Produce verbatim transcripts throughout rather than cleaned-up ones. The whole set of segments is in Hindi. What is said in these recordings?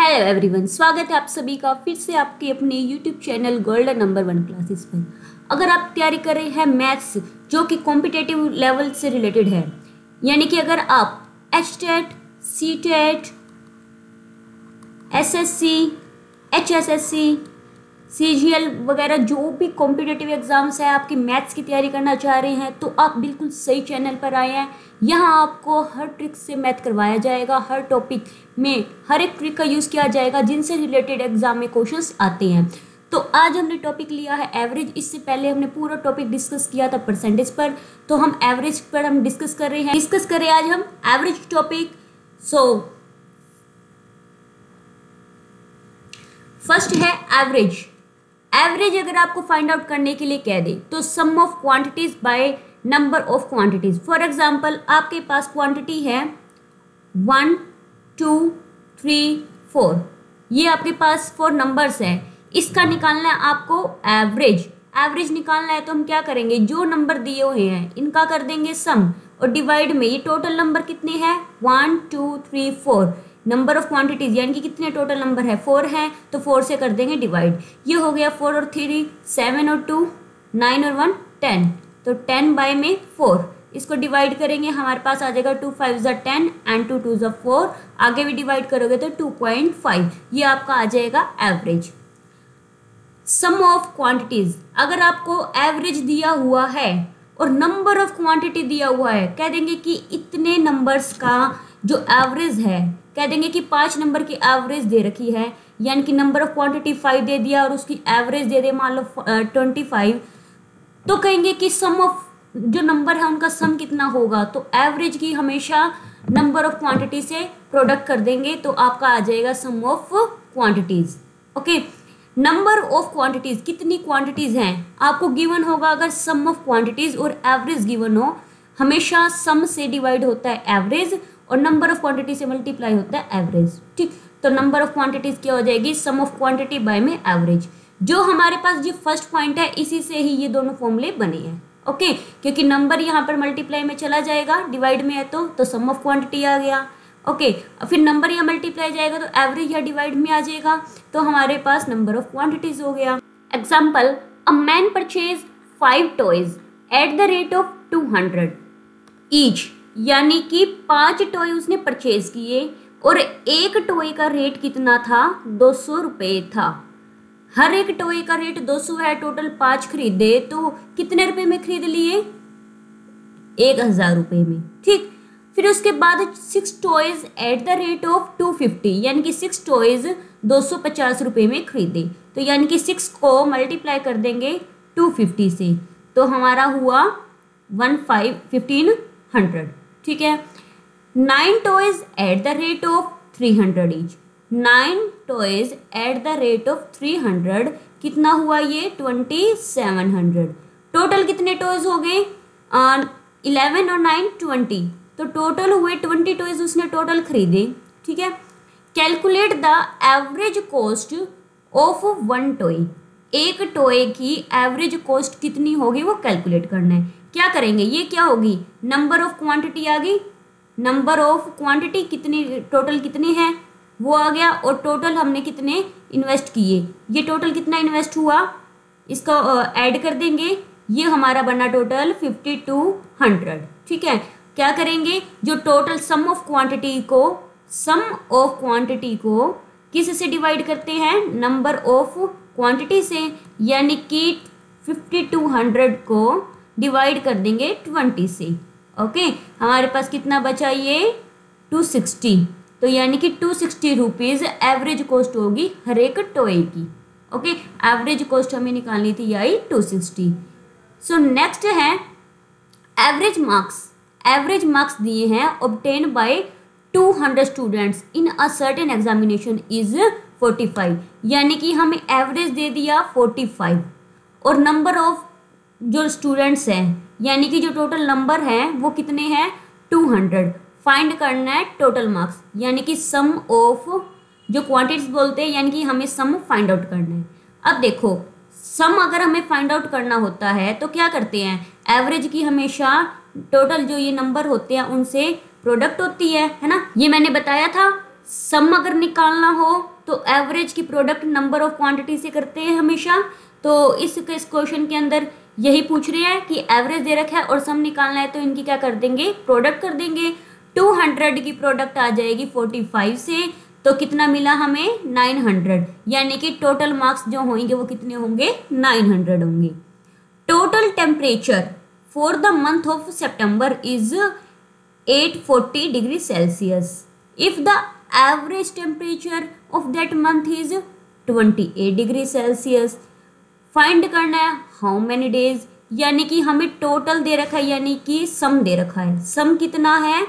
हेलो एवरीवन, स्वागत है आप सभी का फिर से आपके अपने YouTube channel golden number one classes पर। अगर आप तैयारी कर रहे हैं मैथ्स जो कि कॉम्पिटेटिव लेवल से रिलेटेड है, यानी कि अगर आप H TET, C TET, S S C, H S S C, C G L वगैरह जो भी कॉम्पिटेटिव एग्जाम्स है आपकी मैथ्स की तैयारी करना चाह रहे हैं तो आप बिल्कुल सही चैनल पर आए हैं। यहाँ आपको हर ट्रिक से मैथ करवाया जाएगा, हर टॉपिक में हर एक ट्रिक का यूज़ किया जाएगा जिनसे रिलेटेड एग्जाम में क्वेश्चंस आते हैं। तो आज हमने टॉपिक लिया है एवरेज। इससे पहले हमने पूरा टॉपिक डिस्कस किया था परसेंटेज पर, तो हम एवरेज पर हम डिस्कस कर रहे हैं डिस्कस करें आज हम एवरेज टॉपिक। सो फर्स्ट है एवरेज। एवरेज अगर आपको फाइंड आउट करने के लिए कह दे तो sum of quantities by number of quantities. For example आपके पास क्वांटिटी है वन टू थ्री फोर, ये आपके पास फोर नंबर्स है, इसका निकालना है आपको एवरेज। एवरेज निकालना है तो हम क्या करेंगे, जो नंबर दिए हुए हैं इनका कर देंगे सम और डिवाइड में। ये टोटल नंबर कितने हैं, one two three four, number of quantities यानी कि कितने टोटल नंबर है, फोर है तो फोर से कर देंगे डिवाइड। ये हो गया फोर और थ्री, सेवन और टू, नाइन और वन, टेन, तो टेन बाय में फोर, इसको डिवाइड करेंगे हमारे पास आ जाएगा टू फाइव ज़ा टेन एंड टू टू ज़ा फोर, आगे भी डिवाइड करोगे तो टू पॉइंट फाइव, ये आपका आ जाएगा एवरेज। सम ऑफ क्वांटिटीज, अगर आपको एवरेज दिया हुआ है और नंबर ऑफ क्वांटिटी दिया हुआ है, कह देंगे कि इतने नंबर्स का जो एवरेज है, कह देंगे कि पांच नंबर की एवरेज दे रखी है, यानी कि नंबर ऑफ क्वांटिटी फाइव दे दिया और उसकी एवरेज दे दे मान लो ट्वेंटी फाइव, तो कहेंगे कि सम ऑफ जो नंबर है उनका सम कितना होगा, तो एवरेज की हमेशा नंबर ऑफ क्वांटिटी से प्रोडक्ट कर देंगे तो आपका आ जाएगा sum of quantities. Okay, number of quantities, कितनी क्वांटिटीज हैं आपको गिवन होगा। अगर सम ऑफ क्वांटिटीज और एवरेज गिवन हो, हमेशा सम से डिवाइड होता है एवरेज और नंबर ऑफ क्वांटिटी से मल्टीप्लाई होता है एवरेज। ठीक, तो नंबर ऑफ क्वांटिटीज क्या हो जाएगी, सम ऑफ क्वांटिटी बाय में एवरेज। जो हमारे पास ये फर्स्ट पॉइंट है इसी से ही ये दोनों फॉर्मूले बने हैं। Okay okay? क्योंकि नंबर यहाँ पर मल्टीप्लाई में चला जाएगा, डिवाइड में है तो तो सम ऑफ क्वांटिटी आ गया। Okay okay? फिर नंबर यहाँ मल्टीप्लाई जाएगा तो एवरेज यहाँ डिवाइड में आ जाएगा, तो हमारे पास नंबर ऑफ क्वांटिटीज हो गया। Example, a man purchase five toys at the rate of two hundred each, यानी कि पांच टॉय उसने परचेज किए और एक टॉय का रेट कितना था, दो सौ रुपये था। हर एक टॉय का रेट दो सौ है, टोटल पांच खरीदे तो कितने रुपए में खरीद लिए, एक हजार रुपये में। ठीक, फिर उसके बाद six toys at the rate of two fifty, यानी कि सिक्स टॉयज दो सौ पचास रुपये में खरीदे, तो यानी कि सिक्स को मल्टीप्लाई कर देंगे टू फिफ्टी से, तो हमारा हुआ वन फाइव फिफ्टीन हंड्रेड। ठीक है, nine toys at the rate of three hundred each, nine toys at the rate of three hundred, कितना हुआ ये, ट्वेंटी सेवन हंड्रेड। टोटल कितने टॉयज हो गए, इलेवन और नाइन ट्वेंटी, तो टोटल हुए ट्वेंटी टॉयज उसने टोटल खरीदे। ठीक है, calculate the average cost of one toy, एक टॉय की एवरेज कॉस्ट कितनी होगी वो कैलकुलेट करना है। क्या करेंगे, ये क्या होगी, नंबर ऑफ क्वांटिटी आ गई, नंबर ऑफ क्वांटिटी कितनी, टोटल कितने हैं वो आ गया, और टोटल हमने कितने इन्वेस्ट किए, ये टोटल कितना इन्वेस्ट हुआ, इसका ऐड कर देंगे, ये हमारा बना टोटल फिफ्टी टू हंड्रेड। ठीक है, क्या करेंगे, जो टोटल सम ऑफ क्वांटिटी को सम ऑफ क्वांटिटी को किस से डिवाइड करते हैं, नंबर ऑफ क्वांटिटी से, यानी कि फिफ्टी टू हंड्रेड को डिवाइड कर देंगे ट्वेंटी से। ओके, हमारे पास कितना बचा, ये टू सिक्सटी, तो यानी कि two sixty rupees average cost होगी हर एक टॉय की। ओके, एवरेज कॉस्ट हमें निकालनी थी, आई टू सिक्सटी। सो नेक्स्ट है एवरेज मार्क्स। एवरेज मार्क्स दिए हैं obtain by two hundred students in a certain examination is forty five, यानी कि हमें एवरेज दे दिया फोर्टी फाइव और नंबर ऑफ जो स्टूडेंट्स हैं, यानी कि जो टोटल नंबर हैं वो कितने हैं, टू हंड्रेड। फाइंड करना है टोटल मार्क्स, यानी कि सम ऑफ जो क्वांटिटीज बोलते हैं, यानी कि हमें सम फाइंड आउट करना है। अब देखो, सम अगर हमें फाइंड आउट करना होता है तो क्या करते हैं, एवरेज की हमेशा टोटल जो ये नंबर होते हैं उनसे प्रोडक्ट होती है है ना। ये मैंने बताया था, सम अगर निकालना हो तो एवरेज की प्रोडक्ट नंबर ऑफ क्वांटिटी से करते हैं हमेशा। तो इस इस क्वेश्चन के अंदर यही पूछ रहे हैं कि एवरेज दे रखा है और सम निकालना है, तो इनकी क्या कर देंगे, प्रोडक्ट कर देंगे। टू हंड्रेड की प्रोडक्ट आ जाएगी फोर्टी फाइव से, तो कितना मिला हमें, नाइन हंड्रेड, यानी कि टोटल मार्क्स जो होंगे वो कितने होंगे, नाइन हंड्रेड होंगे। Total temperature for the month of September is eight forty degree Celsius if the average temperature of that month is twenty eight degree Celsius. Find करना है हाउ मेनी डेज, यानी कि हमें टोटल दे रखा है, यानी कि सम दे रखा है। सम कितना है,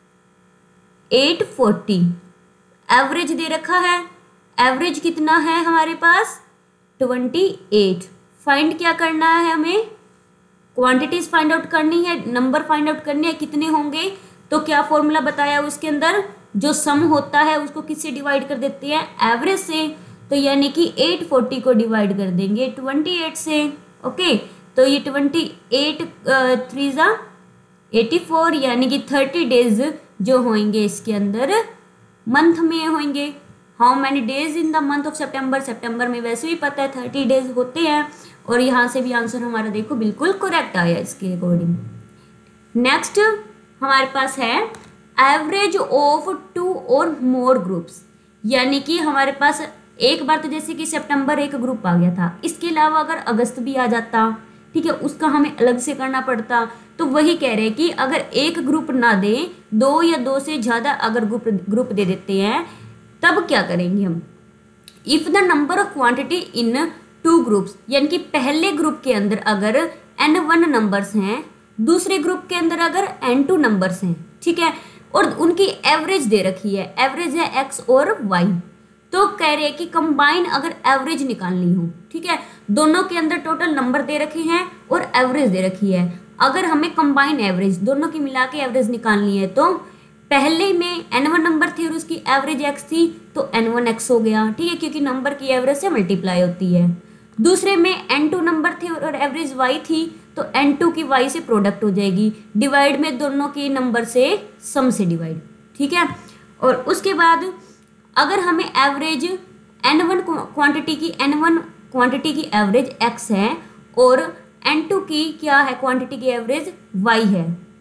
एट फोर्टी। एवरेज दे रखा है, एवरेज कितना है हमारे पास, ट्वेंटी एट। फाइंड क्या करना है हमें, क्वांटिटीज फाइंड आउट करनी है, नंबर फाइंड आउट करनी है, कितने होंगे। तो क्या फॉर्मूला बताया उसके अंदर, जो सम होता है उसको किससे डिवाइड कर देते हैं, एवरेज से। तो यानी कि एट फोर्टी को डिवाइड कर देंगे ट्वेंटी एट से। ओके, तो ये ट्वेंटी एट थ्री ज़ा एटी फोर, यानी कि थर्टी डेज जो होंगे इसके अंदर मंथ में होंगे। How many days in the month of September, सितंबर में वैसे भी पता है थर्टी डेज होते हैं, और यहाँ से भी आंसर हमारा देखो बिल्कुल करेक्ट आया इसके अकॉर्डिंग। नेक्स्ट हमारे पास है एवरेज ऑफ टू और मोर ग्रुप्स, यानी कि हमारे पास एक बार तो जैसे कि सितंबर एक ग्रुप आ गया था, इसके अलावा अगर अगस्त भी आ जाता, ठीक है, उसका हमें अलग से करना पड़ता। तो वही कह रहे हैं कि अगर एक ग्रुप ना दे, दो या दो से ज़्यादा अगर ग्रुप ग्रुप दे देते हैं, तब क्या करेंगे हम, if the number of quantity in two groups, यानी कि पहले ग्रुप के अंदर अगर एन वन नंबर्स हैं, दूसरे ग्रुप के अंदर अगर एन टू नंबर्स हैं, ठीक है, और उनकी एवरेज दे रखी है, एवरेज है एक्स और वाई। तो कह रहे हैं कि कंबाइन अगर एवरेज निकालनी हो, ठीक है, दोनों के अंदर टोटल नंबर दे रखे हैं और एवरेज दे रखी है, अगर हमें कंबाइन एवरेज दोनों की मिला के एवरेज निकालनी है, तो पहले में एन वन नंबर थी और उसकी एवरेज एक्स थी, तो एन वन एक्स हो गया, ठीक है, क्योंकि नंबर की एवरेज से मल्टीप्लाई होती है। दूसरे में एन टू नंबर थे और एवरेज वाई थी, तो एन टू की वाई से प्रोडक्ट हो जाएगी, डिवाइड में दोनों के नंबर से सम से डिवाइड, ठीक है। और उसके बाद अगर हमें एवरेज एन वन क्वांटिटी की एन वन क्वांटिटी की एवरेज एक्स है और एन टू की क्या है, क्वांटिटी की एवरेज वाई है,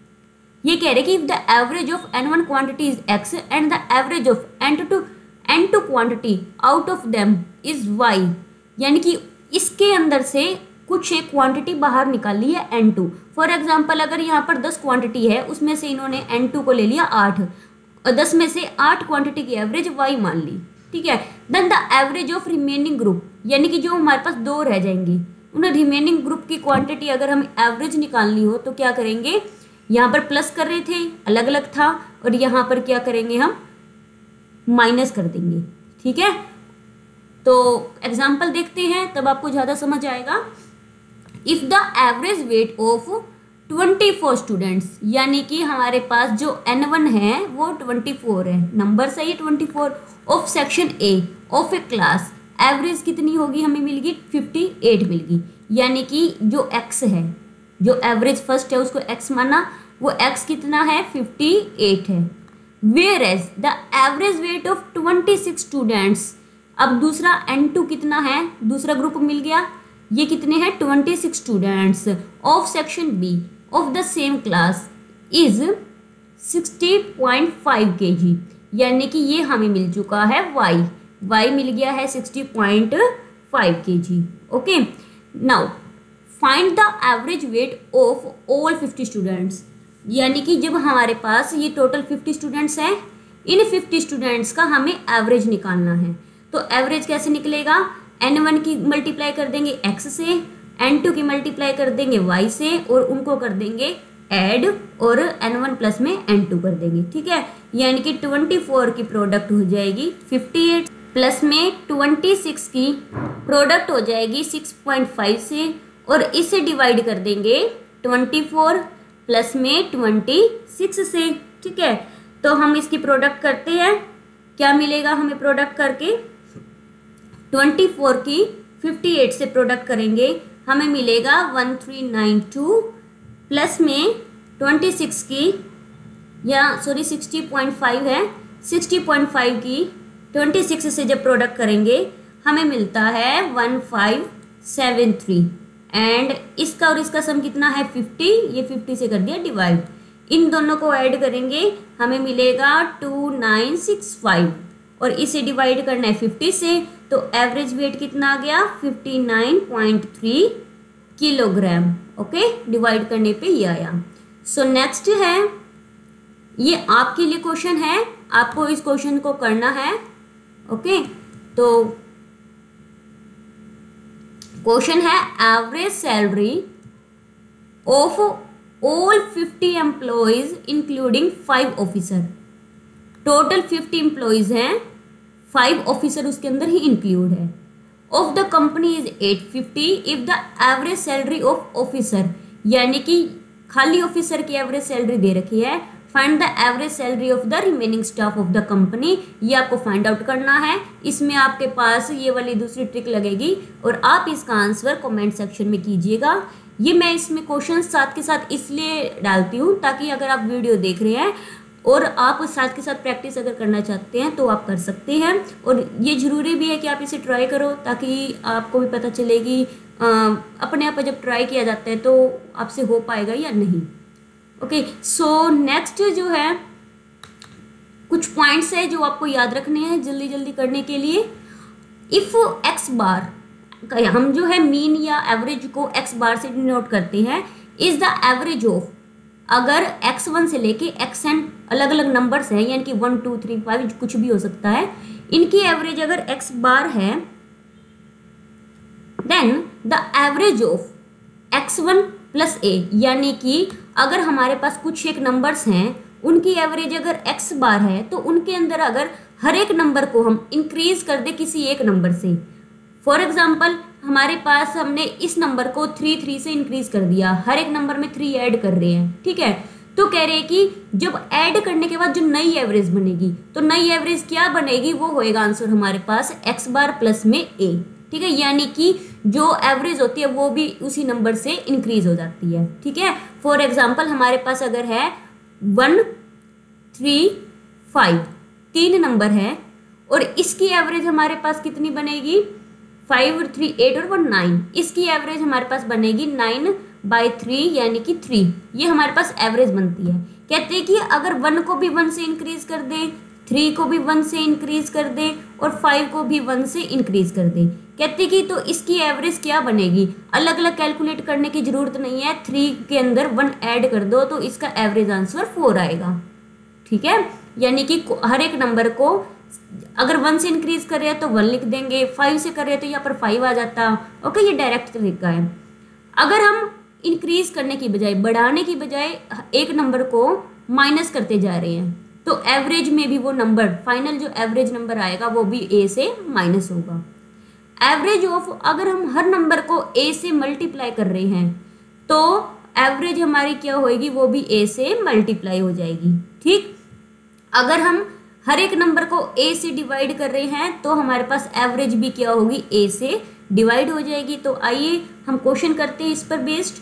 ये कह रहे कि if the average of n one quantity is x and the average of n two n two quantity out of them is y, यानी कि इसके अंदर से कुछ एक क्वांटिटी बाहर निकाली है एन टू। फॉर एग्जाम्पल अगर यहाँ पर दस क्वांटिटी है, उसमें से इन्होंने एन टू को ले लिया आठ, और दस में से आठ क्वांटिटी की एवरेज वाई मान ली, ठीक है। Then the average of remaining group, यानी कि जो हमारे पास दो रह जाएंगी, उन्हें रिमेनिंग ग्रुप की क्वांटिटी अगर हमें एवरेज निकालनी हो तो क्या करेंगे, यहाँ पर प्लस कर रहे थे, अलग अलग था, और यहाँ पर क्या करेंगे हम, माइनस कर देंगे, ठीक है। तो एग्जाम्पल देखते हैं तब आपको ज़्यादा समझ आएगा। If the average weight of twenty four students, यानी कि हमारे पास जो एन वन है वो ट्वेंटी फोर है, नंबर सही है twenty four, of section A of a class, average कितनी होगी, हमें मिलेगी फिफ्टी एट मिलेगी, यानी कि जो एक्स है, जो एवरेज फर्स्ट है उसको एक्स माना, वो एक्स कितना है, फिफ्टी एट है। Whereas the average weight of twenty six students, अब दूसरा एन टू कितना है, दूसरा ग्रुप मिल गया, ये कितने हैं, twenty six students of section B of the same class is sixty point five K G, यानी कि ये हमें मिल चुका है वाई, वाई मिल गया है sixty point five K G. Okay, now find the average weight of all fifty students, यानी कि जब हमारे पास ये टोटल फिफ्टी स्टूडेंट्स हैं, इन फिफ्टी स्टूडेंट्स का हमें एवरेज निकालना है। तो एवरेज कैसे निकलेगा, एन वन की मल्टीप्लाई कर देंगे एक्स से, एन टू की मल्टीप्लाई कर देंगे वाई से, और उनको कर देंगे ऐड, और एन वन प्लस में एन टू कर देंगे, ठीक है। यानी कि ट्वेंटी फोर की प्रोडक्ट हो जाएगी फिफ्टी एट, प्लस में ट्वेंटी सिक्स की प्रोडक्ट हो जाएगी सिक्स पॉइंट फाइव से, और इसे डिवाइड कर देंगे ट्वेंटी फोर प्लस में ट्वेंटी सिक्स से, ठीक है। तो हम इसकी प्रोडक्ट करते हैं, क्या मिलेगा हमें प्रोडक्ट करके, ट्वेंटी फोर की फिफ्टी एट से प्रोडक्ट करेंगे, हमें मिलेगा one three nine two, plus में ट्वेंटी सिक्स की, या सॉरी सिक्सटी पॉइंट फाइव है, सिक्सटी पॉइंट फाइव की ट्वेंटी सिक्स से जब प्रोडक्ट करेंगे हमें मिलता है one five seven three and इसका और इसका सम कितना है फिफ्टी, ये फिफ्टी से कर दिया डिवाइड, इन दोनों को ऐड करेंगे हमें मिलेगा टू नाइन सिक्स फाइव और इसे डिवाइड करना है फिफ्टी से, तो एवरेज वेट कितना आ गया fifty nine point three kilogram. Okay, divide करने पे ये आया। सो नेक्स्ट है, ये आपके लिए क्वेश्चन है, आपको इस क्वेश्चन को करना है। ओके, तो क्वेश्चन है average salary of all fifty employees including five officer. Total fifty employees हैं, फाइव ऑफिसर उसके अंदर ही इंक्लूड है। Of the company is eight fifty if the average salary of officer, यानी कि खाली ऑफिसर की एवरेज सैलरी दे रखी है, find the average salary of the remaining staff of the company, ये आपको फाइंड आउट करना है। इसमें आपके पास ये वाली दूसरी ट्रिक लगेगी और आप इसका आंसर कमेंट सेक्शन में कीजिएगा। ये मैं इसमें क्वेश्चन साथ के साथ इसलिए डालती हूँ ताकि अगर आप वीडियो देख रहे हैं और आप साथ के साथ प्रैक्टिस अगर करना चाहते हैं तो आप कर सकते हैं, और ये ज़रूरी भी है कि आप इसे ट्राई करो ताकि आपको भी पता चलेगी अपने आप जब ट्राई किया जाता है तो आपसे हो पाएगा या नहीं। ओके, सो नेक्स्ट जो है कुछ पॉइंट्स है जो आपको याद रखने हैं जल्दी जल्दी करने के लिए। इफ़ एक्स बार, हम जो है मीन या एवरेज को एक्स बार से डिनोट करते हैं, इज द एवरेज ऑफ, अगर एक्स वन से लेके एक्स एन अलग अलग नंबर्स हैं, यानी कि वन टू थ्री फाइव कुछ भी हो सकता है, इनकी एवरेज अगर एक्स बार है, then the average of x one plus a, यानी कि अगर हमारे पास कुछ एक नंबर्स हैं उनकी एवरेज अगर एक्स बार है तो उनके अंदर अगर हर एक नंबर को हम इंक्रीज कर दे किसी एक नंबर से, फॉर एग्जाम्पल हमारे पास हमने इस नंबर को थ्री थ्री से इंक्रीज कर दिया, हर एक नंबर में थ्री ऐड कर रहे हैं, ठीक है, तो कह रहे हैं कि जब ऐड करने के बाद जो नई एवरेज बनेगी तो नई एवरेज क्या बनेगी, वो होएगा आंसर हमारे पास एक्स बार प्लस में ए, ठीक है, यानी कि जो एवरेज होती है वो भी उसी नंबर से इंक्रीज हो जाती है। ठीक है, फॉर एग्जाम्पल हमारे पास अगर है वन थ्री फाइव, तीन नंबर है और इसकी एवरेज हमारे पास कितनी बनेगी, फाइव और थ्री एट और वन नाइन, इसकी एवरेज हमारे पास बनेगी नाइन बाई थ्री यानी कि थ्री, ये हमारे पास एवरेज बनती है। कहते हैं कि अगर वन को भी वन से इंक्रीज कर दे, थ्री को भी वन से इंक्रीज कर दे और फाइव को भी वन से इंक्रीज कर दे, कहते कि तो इसकी एवरेज क्या बनेगी, अलग अलग कैलकुलेट करने की जरूरत नहीं है, थ्री के अंदर वन ऐड कर दो तो इसका एवरेज आंसर फोर आएगा। ठीक है, यानी कि हर एक नंबर को अगर वन से इंक्रीज कर रहे हैं तो वन लिख देंगे, फाइव से कर रहे हैं तो यहाँ पर फाइव आ जाता। ओके, ये डायरेक्ट तरीका है। अगर हम इंक्रीज करने की बजाय, बढ़ाने की बजाय एक नंबर को माइनस करते जा रहे हैं तो एवरेज में भी वो नंबर, फाइनल जो एवरेज नंबर आएगा वो भी ए से माइनस होगा। एवरेज ऑफ, अगर हम हर नंबर को ए से मल्टीप्लाई कर रहे हैं तो एवरेज हमारी क्या होएगी, वो भी ए से मल्टीप्लाई हो जाएगी। ठीक, अगर हम हर एक नंबर को ए से डिवाइड कर रहे हैं तो हमारे पास एवरेज भी क्या होगी, ए से डिवाइड हो जाएगी। तो आइए हम क्वेश्चन करते हैं इस पर based.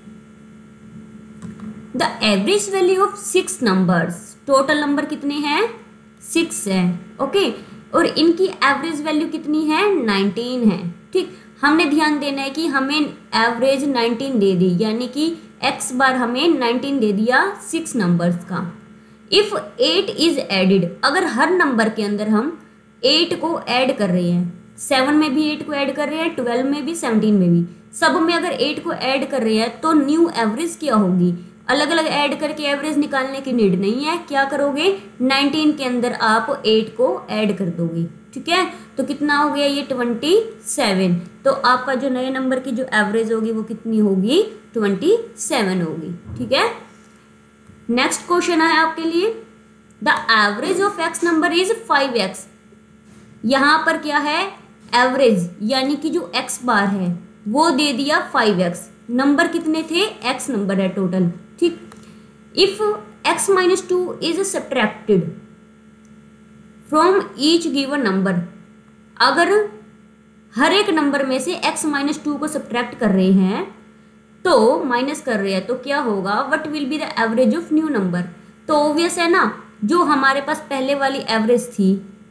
The average value of six numbers, total number कितने हैं, सिक्स है। ओके, और इनकी एवरेज वैल्यू कितनी है, नाइनटीन है। ठीक, हमने ध्यान देना है कि हमें एवरेज नाइनटीन दे दी, यानी कि एक्स बार हमें नाइनटीन दे दिया सिक्स नंबर्स का। इफ एट इज एडिड, अगर हर नंबर के अंदर हम एट को ऐड कर रहे हैं, सेवन में भी एट को ऐड कर रहे हैं, ट्वेल्व में भी, सेवनटीन में भी, सब में अगर एट को ऐड कर रहे हैं तो न्यू एवरेज क्या होगी, अलग अलग ऐड करके एवरेज निकालने की नीड नहीं है। क्या करोगे, नाइनटीन के अंदर आप एट को ऐड कर दोगे। ठीक है, तो कितना हो गया ये ट्वेंटी सेवन, तो आपका जो नए नंबर की जो एवरेज होगी वो कितनी होगी, ट्वेंटी सेवन होगी। ठीक है, नेक्स्ट क्वेश्चन है आपके लिए, the average of x number is five x. यहाँ पर क्या है, एवरेज यानी कि जो एक्स बार है वो दे दिया फाइव एक्स, नंबर कितने थे, एक्स नंबर है टोटल। ठीक, if x minus two is subtracted from each given number, अगर हर एक नंबर में से एक्स माइनस टू को सब्ट्रैक्ट कर रहे हैं तो माइनस कर रहे हैं तो क्या होगा, what will be the average of new number. तो ऑब्वियस है ना, जो हमारे पास पहले वाली एवरेज थी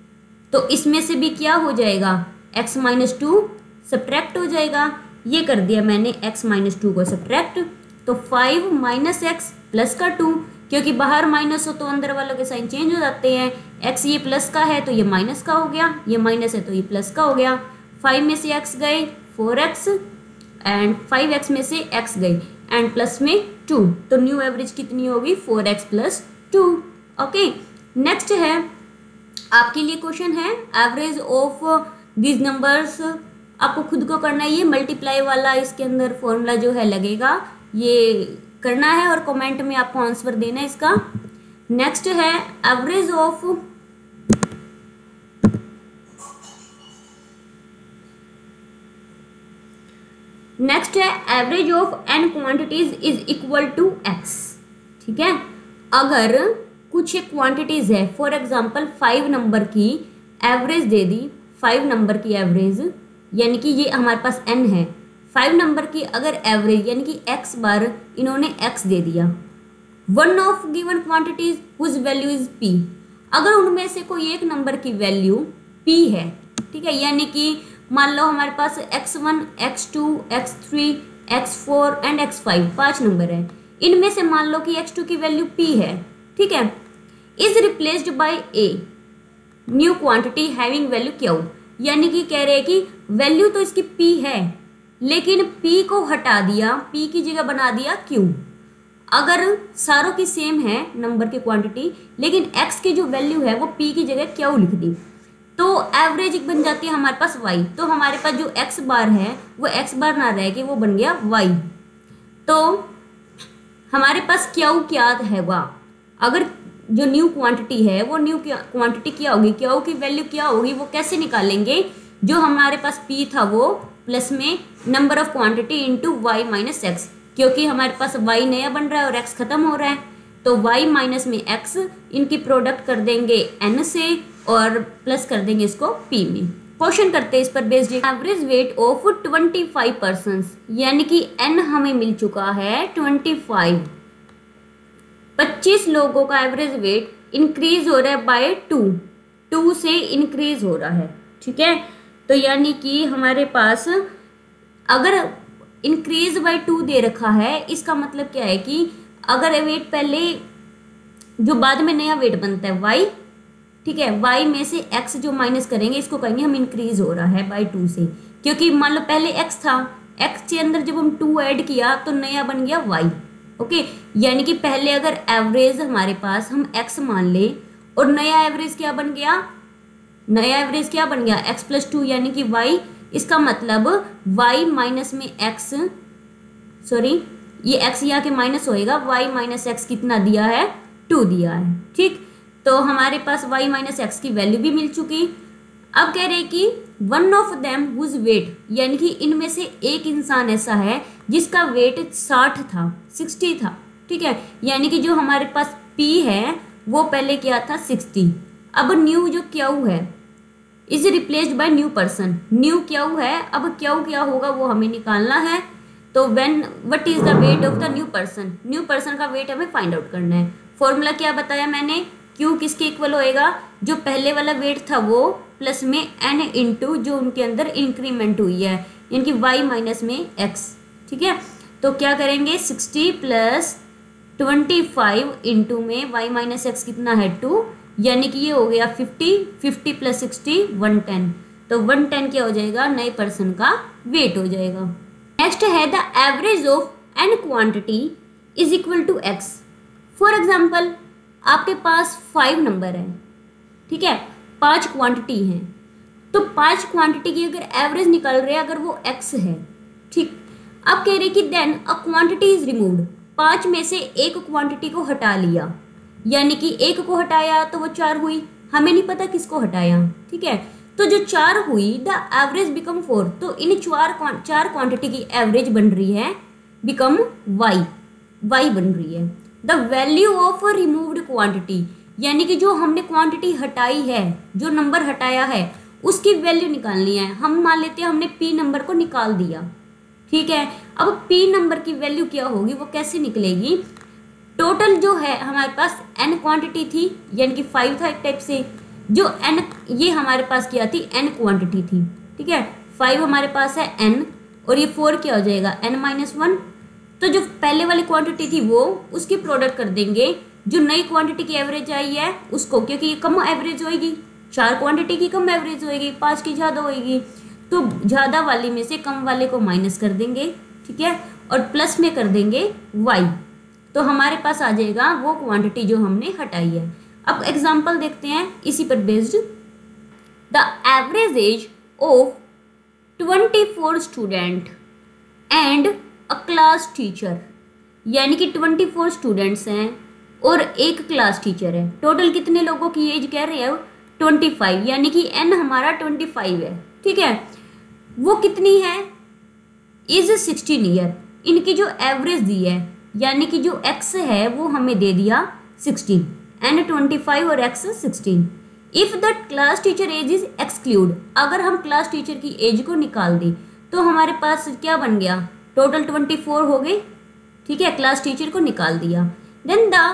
तो इसमें से भी क्या हो जाएगा, x माइनस टू सब्ट्रैक्ट हो जाएगा। ये कर दिया मैंने x माइनस टू को सब्ट्रैक्ट, तो फाइव माइनस एक्स प्लस का टू, क्योंकि बाहर माइनस हो तो अंदर वालों के साइन चेंज हो जाते हैं। x ये प्लस का है तो ये माइनस का हो गया, ये माइनस है तो ये प्लस का हो गया। फाइव में से x गए four x and five x में से x गए एंड प्लस में टू, तो न्यू एवरेज कितनी होगी, four x plus two. Okay, next है आपके लिए क्वेश्चन है एवरेज ऑफ दीज नंबर्स। आपको खुद को करना है, ये मल्टीप्लाई वाला इसके अंदर फॉर्मूला जो है लगेगा, ये करना है और कमेंट में आपको आंसर देना है इसका। नेक्स्ट है एवरेज ऑफ नेक्स्ट है average of n quantities is equal to x. ठीक है, अगर कुछ एक क्वांटिटीज है, फॉर एग्जांपल फाइव नंबर की एवरेज दे दी, फाइव नंबर की एवरेज यानी कि ये हमारे पास n है, फाइव नंबर की अगर एवरेज यानी कि x बार इन्होंने x दे दिया, one of given quantities whose value is p, अगर उनमें से कोई एक नंबर की वैल्यू p है, ठीक है, यानी कि मान लो हमारे पास x one, x two, x three, x four and x five पांच नंबर है, इनमें से मान लो कि एक्स टू की वैल्यू p है, ठीक है, is replaced by a new quantity having value q, यानी कि कह रहे हैं कि वैल्यू तो इसकी p है लेकिन p को हटा दिया, p की जगह बना दिया q। अगर सारों की सेम है नंबर की क्वांटिटी लेकिन x की जो वैल्यू है वो p की जगह q लिख दी, तो एवरेज बन जाती है हमारे पास y। तो हमारे पास जो x बार है वो x बार ना रह के वो बन गया y। तो हमारे पास q क्या है, वह अगर जो न्यू क्वांटिटी है वो न्यू क्वांटिटी क्या होगी, q की वैल्यू क्या होगी, वो कैसे निकालेंगे, जो हमारे पास p था वो प्लस में number of quantity into y minus x, क्योंकि हमारे पास y नया बन रहा है और x खत्म हो रहा है, तो y माइनस में x इनकी प्रोडक्ट कर देंगे n से और प्लस कर देंगे इसको p में। क्वेश्चन करते हैं इस पर based, average weight of twenty five percent, यानी कि n हमें मिल चुका है ट्वेंटी फाइव, पच्चीस लोगों का एवरेज वेट इंक्रीज हो रहा है बाय टू, टू से इंक्रीज हो रहा है। ठीक है, तो यानी कि हमारे पास अगर इंक्रीज बाय टू दे रखा है, इसका मतलब क्या है कि अगर वेट पहले जो बाद में नया वेट बनता है y, ठीक है, y में से x जो माइनस करेंगे इसको कहेंगे हम इंक्रीज हो रहा है बाय टू से, क्योंकि मान लो पहले x था, x के अंदर जब हम टू ऐड किया तो नया बन गया y। ओके, यानी कि पहले अगर एवरेज हमारे पास हम x मान ले और नया एवरेज क्या बन गया, नया एवरेज क्या बन गया x प्लस टू यानी कि y, इसका मतलब y माइनस में x, सॉरी ये x यहाँ के माइनस होएगा, y माइनस एक्स कितना दिया है, टू दिया है। ठीक, तो हमारे पास y माइनस एक्स की वैल्यू भी मिल चुकी। अब कह रहे कि one of them whose weight, यानी कि इनमें से एक इंसान ऐसा है जिसका वेट साठ था, सिक्सटी था। ठीक है, यानी कि जो हमारे पास p है वो पहले क्या था सिक्सटी, अब न्यू जो क्यू है is replaced by new person, new q है, अब क्यू क्या होगा वो हमें निकालना है। तो when what is the weight of the new person, new person का वेट हमें फाइंड आउट करना है। फॉर्मूला क्या बताया मैंने, Q किसके इक्वल होएगा, जो पहले वाला वेट था वो प्लस में n इंटू जो उनके अंदर इंक्रीमेंट हुई है, यानी कि y माइनस में x। ठीक है, तो क्या करेंगे sixty plus twenty five into में y माइनस एक्स कितना है टू, यानी कि ये हो गया fifty, fifty plus sixty one ten, तो वन टेन क्या हो जाएगा, नए पर्सन का वेट हो जाएगा। नेक्स्ट है the average of n quantity is equal to x. For example आपके पास फाइव नंबर है, ठीक है, पांच क्वांटिटी हैं, तो पांच क्वांटिटी की अगर एवरेज निकल रहे हैं अगर वो x है, ठीक, अब कह रहे कि then a quantity is removed, पांच में से एक क्वांटिटी को हटा लिया, यानी कि एक को हटाया तो वो चार हुई, हमें नहीं पता किसको हटाया। ठीक है, तो जो चार हुई द एवरेज बिकम फोर, तो इन चार चार क्वांटिटी की एवरेज बन रही है बिकम y, y बन रही है। The value of removed quantity, यानी कि जो हमने क्वांटिटी हटाई है, जो नंबर हटाया है उसकी वैल्यू निकालनी है। हम मान लेते हैं हमने p नंबर को निकाल दिया, ठीक है, अब p नंबर की वैल्यू क्या होगी वो कैसे निकलेगी, टोटल जो है हमारे पास n क्वांटिटी थी यानी कि फाइव था एक टाइप से, जो n, ये हमारे पास क्या थी, n क्वांटिटी थी, ठीक है। फाइव हमारे पास है n, और ये फोर क्या हो जाएगा, n माइनस वन। तो जो पहले वाली क्वांटिटी थी वो, उसकी प्रोडक्ट कर देंगे जो नई क्वांटिटी की एवरेज आई है उसको, क्योंकि ये कम एवरेज होएगी, चार क्वांटिटी की कम एवरेज होएगी, पाँच की ज़्यादा होएगी, तो ज़्यादा वाली में से कम वाले को माइनस कर देंगे, ठीक है, और प्लस में कर देंगे y, तो हमारे पास आ जाएगा वो क्वांटिटी जो हमने हटाई है। अब एग्जाम्पल देखते हैं इसी पर based. The average age of twenty four student and a class teacher, यानी कि ट्वेंटी फोर स्टूडेंट्स हैं और एक क्लास टीचर है। टोटल कितने लोगों की एज कह रहे हैं, ट्वेंटी फाइव, यानी कि n हमारा ट्वेंटी फाइव है, ठीक है। वो कितनी है, इज सिक्सटीन ईयर। इनकी जो एवरेज दी है, यानी कि जो x है वो हमें दे दिया सिक्सटीन, n ट्वेंटी फाइव और x sixteen. If the class teacher age is exclude, अगर हम क्लास टीचर की एज को निकाल दें तो हमारे पास क्या बन गया, टोटल ट्वेंटी फोर हो गए, ठीक है, क्लास टीचर को निकाल दिया। Then the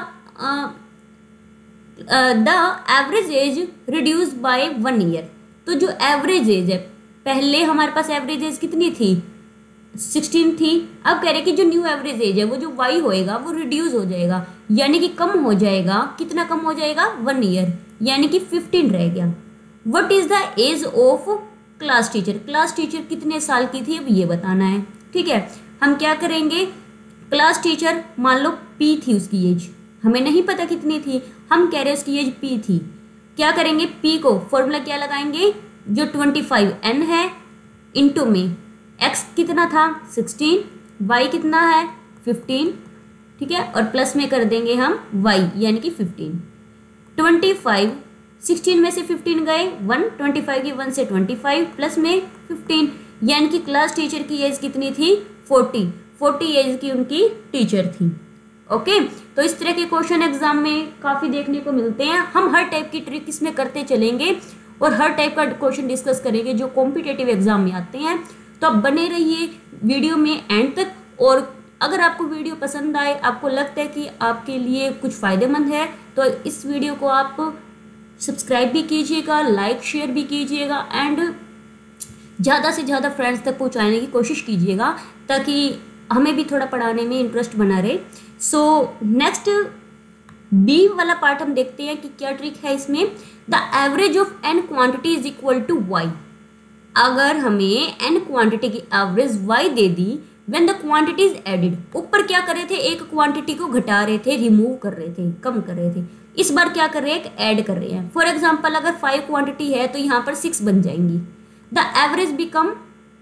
the average age reduce by one year, तो जो एवरेज एज है, पहले हमारे पास एवरेज एज कितनी थी, सिक्सटीन थी, अब कह रहे कि जो न्यू एवरेज एज है वो जो y होएगा वो रिड्यूस हो जाएगा, यानी कि कम हो जाएगा। कितना कम हो जाएगा, वन ईयर, यानी कि फिफ्टीन रह गया। What is the age of class teacher, class teacher कितने साल की थी अब ये बताना है, ठीक है। हम क्या करेंगे, क्लास टीचर मान लो p थी उसकी एज, हमें नहीं पता कितनी थी, हम कह रहे हैं उसकी एज p थी। क्या करेंगे, p को फॉर्मूला क्या लगाएंगे, जो ट्वेंटी फाइव n है इंटू में x कितना था सिक्सटीन, y कितना है फिफ्टीन, ठीक है, और प्लस में कर देंगे हम y यानी कि फिफ्टीन। ट्वेंटी फाइव, सिक्सटीन में से फिफ्टीन गए वन, ट्वेंटी फाइव की वन से ट्वेंटी फाइव प्लस में फिफ्टीन, यानी कि क्लास टीचर की एज कितनी थी, फोर्टी, फोर्टी एज की उनकी टीचर थी। ओके, तो इस तरह के क्वेश्चन एग्जाम में काफ़ी देखने को मिलते हैं। हम हर टाइप की ट्रिक इसमें करते चलेंगे और हर टाइप का क्वेश्चन डिस्कस करेंगे जो कॉम्पिटेटिव एग्जाम में आते हैं। तो आप बने रहिए वीडियो में एंड तक, और अगर आपको वीडियो पसंद आए, आपको लगता है कि आपके लिए कुछ फ़ायदेमंद है, तो इस वीडियो को आप सब्सक्राइब भी कीजिएगा, लाइक शेयर भी कीजिएगा, एंड ज़्यादा से ज़्यादा फ्रेंड्स तक पहुँचाने की कोशिश कीजिएगा, ताकि हमें भी थोड़ा पढ़ाने में इंटरेस्ट बना रहे। सो नेक्स्ट बी वाला पार्ट हम देखते हैं कि क्या ट्रिक है इसमें। The average of n quantity is equal to y, अगर हमें एन क्वांटिटी की एवरेज वाई दे दी when the quantity is added, ऊपर क्या कर रहे थे, एक क्वांटिटी को घटा रहे थे, रिमूव कर रहे थे, कम कर रहे थे, इस बार क्या कर रहे हैं, एक ऐड कर रहे हैं। फॉर एग्जाम्पल अगर फाइव क्वांटिटी है तो यहाँ पर सिक्स बन जाएंगी। द एवरेज बिकम,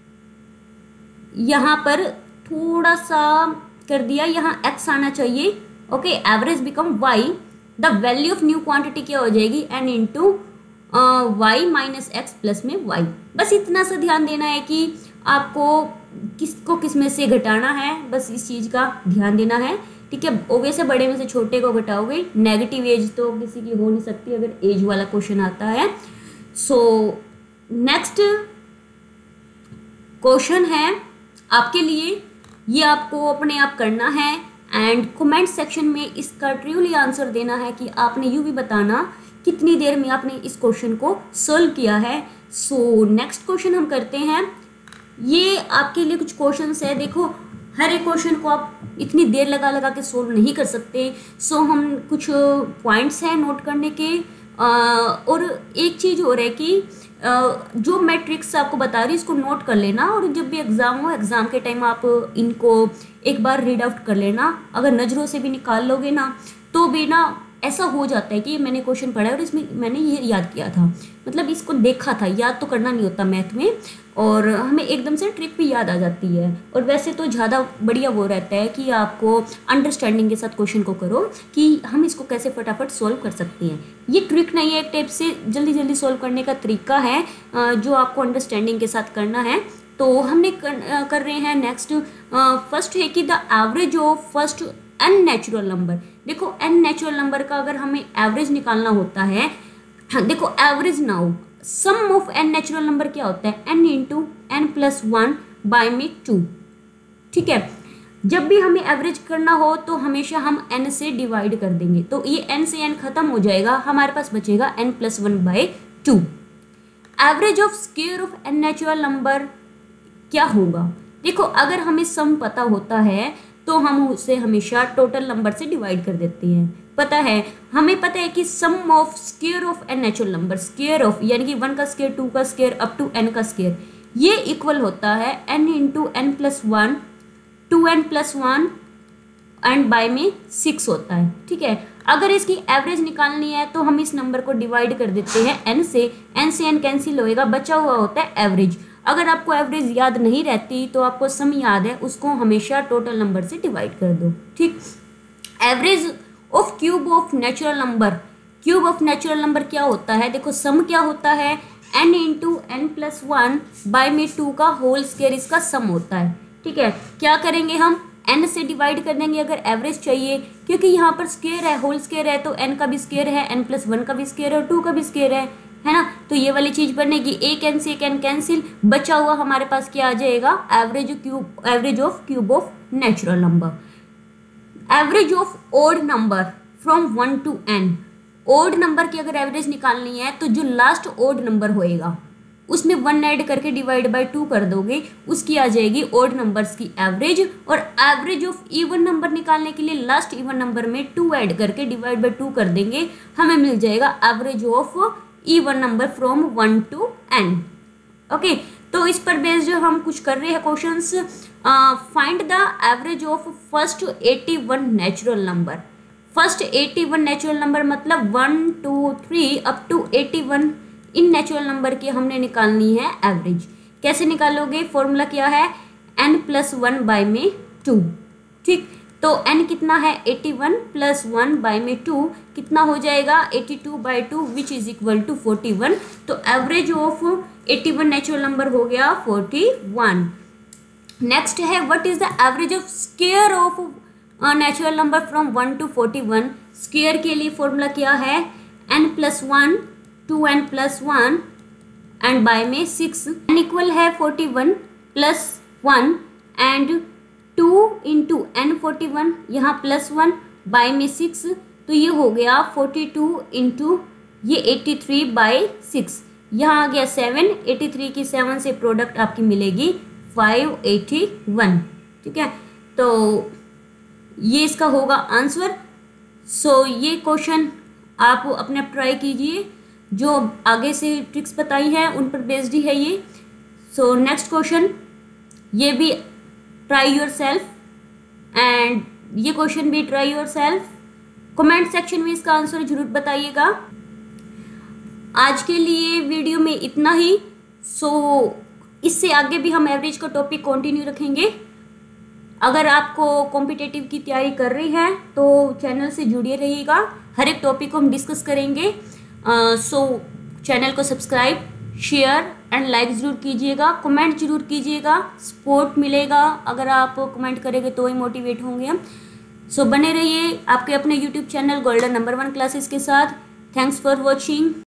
यहाँ पर थोड़ा सा कर दिया, यहाँ x आना चाहिए, okay, average become y, the value of new quantity क्या हो जाएगी, n into y minus x plus में y। बस इतना सा ध्यान देना है कि आपको किसको किस में से घटाना है, बस इस चीज़ का ध्यान देना है, ठीक है। ओवे से बड़े में से छोटे को घटाओगे, नेगेटिव एज तो किसी की हो नहीं सकती अगर एज वाला क्वेश्चन आता है। सो नेक्स्ट क्वेश्चन है आपके लिए, ये आपको अपने आप करना है एंड कमेंट सेक्शन में इसका ट्रूली आंसर देना है कि आपने यूँ भी बताना कितनी देर में आपने इस क्वेश्चन को सोल्व किया है। सो नेक्स्ट क्वेश्चन हम करते हैं, ये आपके लिए कुछ क्वेश्चंस है। देखो हर एक क्वेश्चन को आप इतनी देर लगा लगा के सोल्व नहीं कर सकते, सो हम कुछ पॉइंट्स हैं नोट करने के। आ, और एक चीज़ हो रहा है कि जो मैं ट्रिक्स आपको बता रही हूँ इसको नोट कर लेना, और जब भी एग्ज़ाम हो एग्ज़ाम के टाइम आप इनको एक बार रीड आउट कर लेना। अगर नज़रों से भी निकाल लोगे ना तो भी ना ऐसा हो जाता है कि मैंने क्वेश्चन पढ़ा है और इसमें मैंने ये याद किया था, मतलब इसको देखा था, याद तो करना नहीं होता मैथ में, और हमें एकदम से ट्रिक भी याद आ जाती है। और वैसे तो ज़्यादा बढ़िया वो रहता है कि आपको अंडरस्टैंडिंग के साथ क्वेश्चन को करो कि हम इसको कैसे फटाफट सोल्व कर सकते हैं। ये ट्रिक नहीं है, एक टाइप से जल्दी जल्दी सोल्व करने का तरीका है जो आपको अंडरस्टैंडिंग के साथ करना है। तो हमने कर, कर रहे हैं नेक्स्ट, फर्स्ट है कि the average of first n natural number. देखो एन नेचुरल नंबर का अगर हमें एवरेज निकालना होता है, देखो average now sum of n natural number क्या होता है, n into n plus one by में टू, ठीक है। जब भी हमें एवरेज करना हो तो हमेशा हम n से डिवाइड कर देंगे, तो ये n से n खत्म हो जाएगा, हमारे पास बचेगा n plus one by two. Average of square of n natural number क्या होगा? देखो, अगर हमें सम पता होता है तो हम उसे हमेशा टोटल नंबर से डिवाइड कर देते हैं। पता है, हमें पता है कि sum of square of n natural number, square of यानी कि वन का स्क्वायर, टू का स्क्वायर अप टू n का स्क्वायर, ये इक्वल होता है n into n plus one, to n plus one and by में सिक्स होता है। ठीक है, अगर इसकी एवरेज निकालनी है तो हम इस नंबर को डिवाइड कर देते हैं n से, n से n कैंसिल होएगा, बचा हुआ होता है एवरेज। अगर आपको एवरेज याद नहीं रहती तो आपको सम याद है, उसको हमेशा टोटल नंबर से डिवाइड कर दो। ठीक, average of cube of natural number, cube of natural number क्या होता है? देखो, सम क्या होता है? n into n plus one by में टू का होल स्क्वायर, इसका सम होता है। ठीक है, क्या करेंगे हम? n से डिवाइड कर देंगे अगर एवरेज चाहिए, क्योंकि यहाँ पर स्क्वायर है, होल स्क्वायर है, तो n का भी स्क्वायर है, n प्लस वन का भी स्क्वायर है और टू का भी स्क्वायर है, है ना। तो ये वाली चीज बनेगी, एक n से एक n कैंसिल, बचा हुआ हमारे पास क्या आ जाएगा? Average cube, average of cube of natural number. Average of odd number from one to n, odd number की अगर एवरेज निकालनी है तो जो लास्ट ओड नंबर होएगा उसमें वन ऐड करके डिवाइड बाय टू कर दोगे, उसकी आ जाएगी ओड नंबर्स की एवरेज। और एवरेज ऑफ इवन नंबर निकालने के लिए लास्ट इवन नंबर में टू ऐड करके डिवाइड बाय टू कर देंगे, हमें मिल जाएगा average of even number from one to n. Okay, तो इस पर बेस्ड जो हम कुछ कर रहे हैं questions, find the average of first eighty one natural number. First eighty one natural number मतलब one two three up to eighty one, इन नेचुरल नंबर की हमने निकालनी है एवरेज। कैसे निकालोगे? फॉर्मूला क्या है? n प्लस वन बाय में टू। ठीक, तो n कितना है? Eighty one plus one by में टू कितना हो जाएगा? Eighty two by two which is equal to forty one. तो average of eighty one natural number हो गया फोर्टी वन। नेक्स्ट है, what is the average of square of natural number from one to forty one. Square के लिए फॉर्मूला क्या है? n plus one, to n plus one and by में सिक्स, n इक्वल है forty one plus one and two into n forty one, यहाँ प्लस वन बाय में सिक्स, तो ये हो गया फोर्टी टू इंटू ये एटी थ्री बाई सिक्स, यहाँ आ गया सेवन, एटी थ्री की सेवन से प्रोडक्ट आपकी मिलेगी फाइव एटी वन। ठीक है, तो ये इसका होगा आंसर। सो ये क्वेश्चन आप अपने ट्राई कीजिए, जो आगे से ट्रिक्स बताई हैं उन पर बेस्ड ही है ये। सो नेक्स्ट क्वेश्चन, ये भी ट्राई योर सेल्फ एंड ये क्वेश्चन भी try yourself. Comment section में इसका आंसर जरूर बताइएगा। आज के लिए वीडियो में इतना ही। सो इससे आगे भी हम एवरेज का टॉपिक कंटिन्यू रखेंगे। अगर आपको कॉम्पिटिटिव की तैयारी कर रही हैं तो चैनल से जुड़े रहिएगा, हर एक टॉपिक को हम डिस्कस करेंगे। सो चैनल को सब्सक्राइब, शेयर एंड लाइक ज़रूर कीजिएगा, कमेंट जरूर कीजिएगा, सपोर्ट मिलेगा। अगर आप कमेंट करेंगे तो ही मोटिवेट होंगे हम। सो बने रहिए आपके अपने YouTube channel golden number one classes के साथ। Thanks for watching.